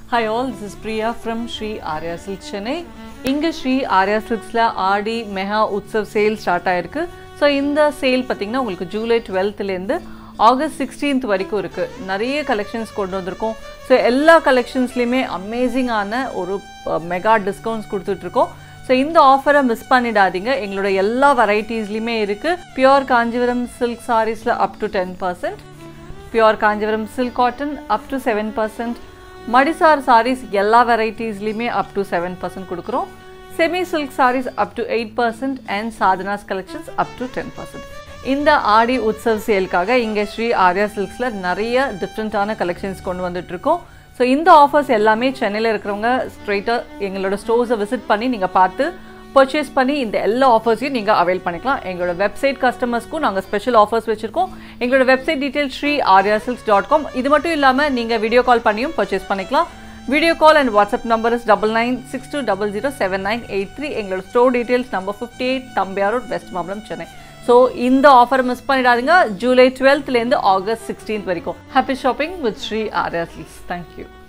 Hi all, this is Priya from Sri Arya Silks Chennai. இங்க Sri Arya Silksல AADi mega Utsav sale start ஆயிருக்கு. So இந்த sale பார்த்தீங்கன்னா உங்களுக்கு ஜூலை 12லேருந்து ஆகஸ்ட் 16th வரைக்கும் இருக்குது. நிறைய கலெக்ஷன்ஸ் கொண்டு வந்திருக்கோம். ஸோ எல்லா கலெக்ஷன்ஸ்லையுமே அமேசிங்கான ஒரு மெகா டிஸ்கவுண்ட்ஸ் கொடுத்துட்ருக்கோம். ஸோ இந்த ஆஃபரை மிஸ் பண்ணிடாதீங்க. எங்களோட எல்லா வெரைட்டிஸ்லையுமே இருக்குது. பியூர் காஞ்சிபுரம் சில்க் சாரீஸில் up to 10%, pure Kanchipuram silk cotton up to 7%, madisar sarees எல்லா வெரைட்டிஸ்லையுமே அப் டு 7% கொடுக்குறோம். Semi silk sarees up to 8% and Sadhanas collections up to 10%. இந்த ஆடி உற்சவ் சேலுக்காக இங்கே ஸ்ரீ ஆர்யா சில்க்ஸில் நிறைய டிஃப்ரெண்ட்டான கலெக்ஷன்ஸ் கொண்டு வந்துட்டுருக்கோம். ஸோ இந்த ஆஃபர்ஸ் எல்லாமே சென்னையில் இருக்கிறவங்க ஸ்ட்ரெயிட்டாக எங்களோட ஸ்டோர்ஸை விசிட் பண்ணி நீங்கள் பார்த்து பர்ச்சேஸ் பண்ணி இந்த எல்லா ஆஃபர்ஸையும் நீங்கள் அவைல் பண்ணிக்கலாம். எங்களோட வெப்சைட் கஸ்டமர்ஸ்க்கும் நாங்கள் ஸ்பெஷல் ஆஃபர்ஸ் வச்சுருக்கோம். எங்களோட வெப்சைட் டீட்டெயில் sriaryasilks.com. இது மட்டும் இல்லாமல் நீங்கள் வீடியோ கால் பண்ணியும் பர்ச்சேஸ் பண்ணிக்கலாம். Video call and WhatsApp number is 9962007983. எங்களோட store details number 58 Thambiah Road, west Mambalam, Chennai. So இந்த ஆஃபரை மிஸ் பண்ணிடாதீங்க. ஜூலை 12லேருந்து ஆகஸ்ட் 16th வரைக்கும். Happy shopping with Sri Arya silks. Thank you.